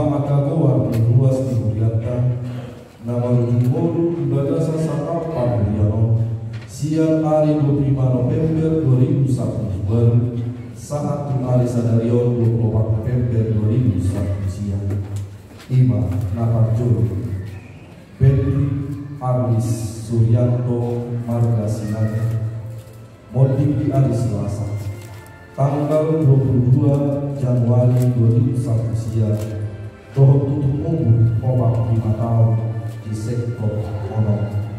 akagoa luas dihuriatkan nama rujumolu ibadah sasaka pagriano siang hari 25 November 2001 baru saat hari sadarion 24 November 2001 siang Ima Naparjolo Benri Arlis Suryanto Marga Sinaga modik di hari Selasa tanggal 22 Januari 2001 siang dohot tutup umur 45 tahun di sektor Ono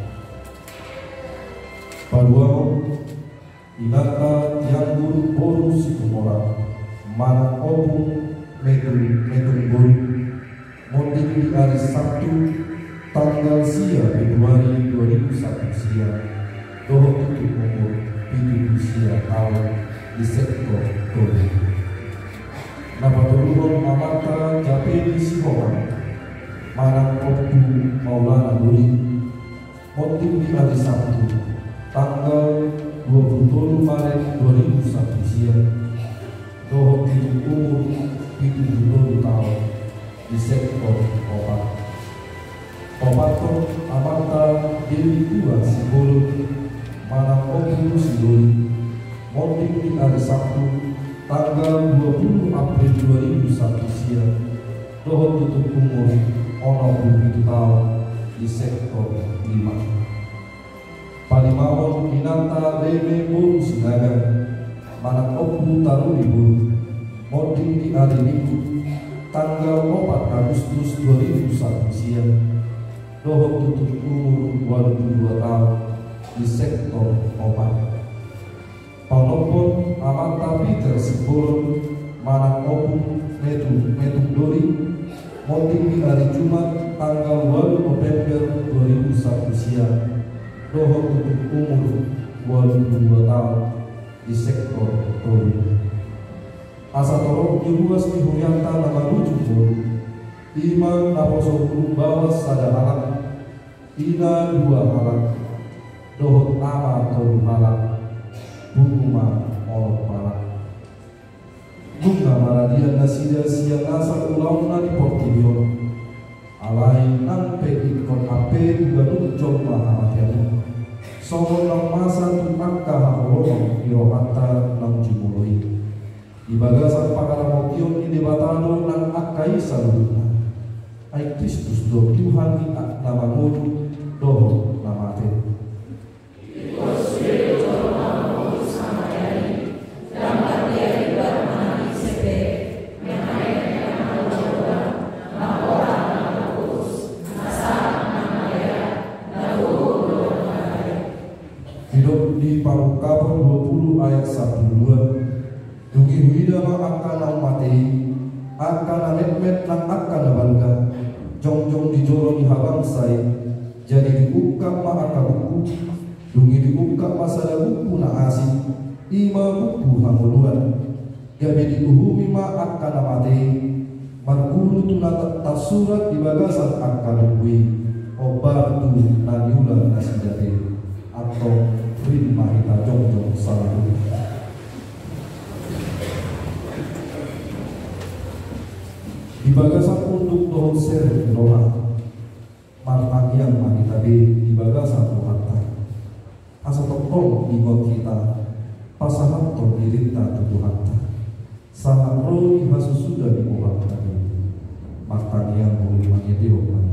Paduao Inata yang guru boru sikumora mana opung metung boru modik di hari Sabtu tanggal sia Februari 2001 siang dohot tutup umur 70 tahun di sektor Toru Napatuluhon amata Japedi Sihokan Manang Koptu Maulana Duri motif di hari Sabtu tanggal 27 Maret 2001 siang dohot di umur 70 tahun di sektor Opat Opaton amata Dewi Tua Sibolo Manang Koptu Sidoli motif di hari Sabtu tanggal 20 April 2001 siang dohot tutup umur 67 tahun di sektor 5 Palimawon Inanta Leme Buru Sinaga Manang Opu Taruri Buru motif di hari Minggu tanggal 4 Agustus 2001 siang dohot tutup umur 22 tahun di sektor 4 Panopon amata Peter Sipolon Manang Opung Metung Dori motif di hari Jumat tanggal 8 November 2001 siang dohot tutup umur 22 tahun di sektor Toru asa torok diruas di Huryanta nama lucu Boru Ima naposo burung bawas sada halak Ina 2 halak dohot ama Toru halak Bunguma olok malak Bunga maradian nasida siang asal ulauna di Portilion alai nampe ikon ape dibanun jom mahamatianu songon nang masa tumakka hakolong irohata nang jumuloi di bagasan pakaramotion di debatano nang akai saluna ai Kristus do Tuhan di nama mudu doho nama te di Pamukapun 20 ayat 1-2 Dugi huidama akan nang matei akan anetmet nang akan nabalga jong-jong dijoro di habangsai jadi diukap ma aka buku dungi diukap masada buku na asing ima buku hamuluan gabe diuhumi ma akan namatei margulu tunata tasurat di bagasan akan dukui obat tu naniulan nasidate atau Rimah kita jong-jong salah di bagasan untuk dohon ser doa martagian manita di bagasan dohata asa tokong igot kita pasahat tong dirita tuduhata sangat roh hasusuda di pohon tadi martagian boleh mangiti manita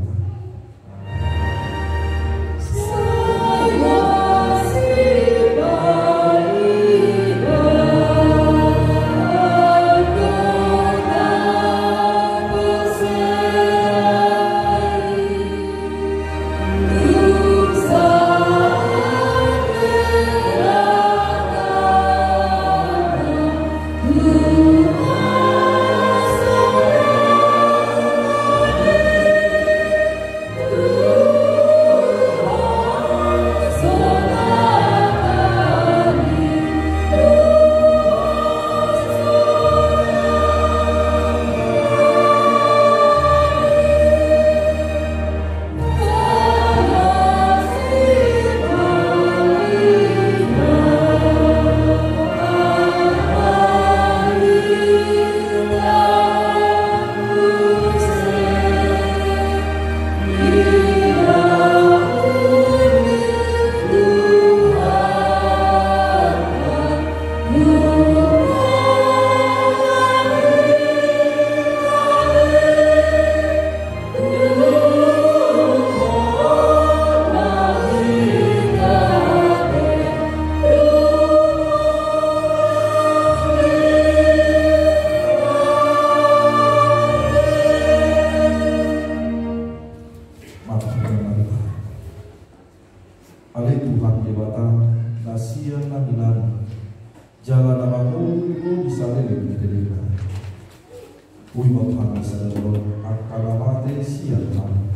hana sadaro akana mate siang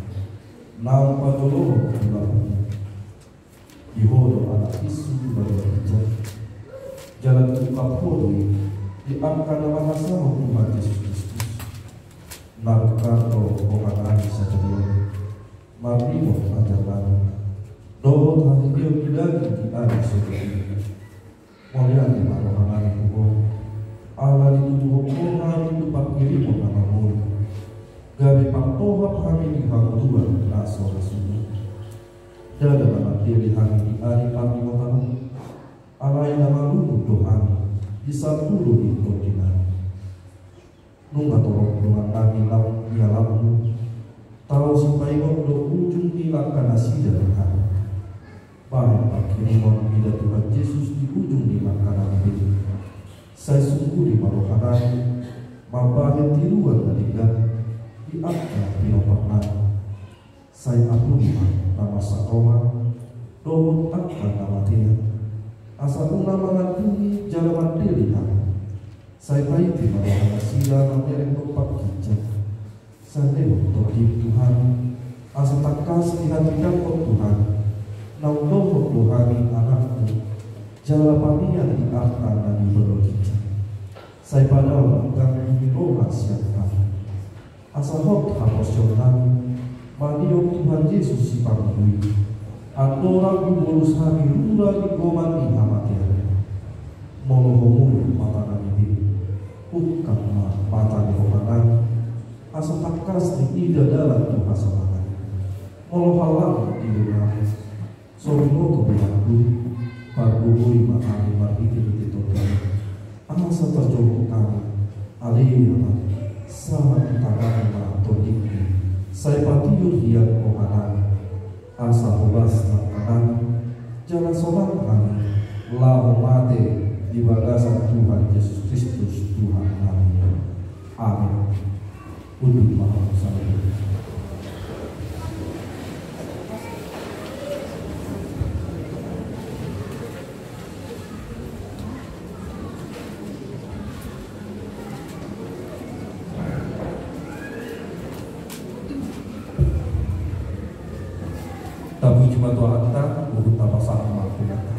nampa dolo lullaby ihodo anak isu baru bijak jalan ukapori di angkana mahasama Tuhan Yesus Kristus narkato okanani sadaro marimo ajaran dohot hati dia bidagi di ari sodori molyani marohanani kubo ala ditutuh kona ditupak kiri mo namamuri gabi paktohap kami di hangutuan naso rasulah dada nama diri kami di ari kami motamu alai nama lumut dohani di satulu di tokinan nungga torok dengan kami lau dia lamu tahu sampai do ujung hilangkan nasi dan hari bahwa akhirnya bila Tuhan Yesus di ujung hilangkan hidup saya sungguh di marohanai mabahir tiruan dari di angka pinopanan saya apunima nama sakoma dohut angka nama tia asal nama tinggi jalaman dilihat saya taiti marohana sila namanya tempat kijak saya lewat tohib Tuhan asal tak kasih hati dapat Tuhan nau dohut Tuhani anakku jalapania di angka dan di berlogika saya pada orang di roha siapa asal hot haposional maniok Tuhan Yesus si pangui atora gulus hari lura di goman di amatian molohomuri mata nami bukan mata di gomanan asal takas di ida dalam Tuhan semangat molohalang di dunia sorinoto berlaku parbuhui makani mariti di total asa terjolok kami aliyah sama tangan matodik saya patiur hiat ohanan asa hobas makanan jalan sholat kami lahu mate di bagasan Tuhan Yesus Kristus Tuhan kami amin untuk maha saya. Tabu cuma Tuhan tak, bukan tak pasang makulah.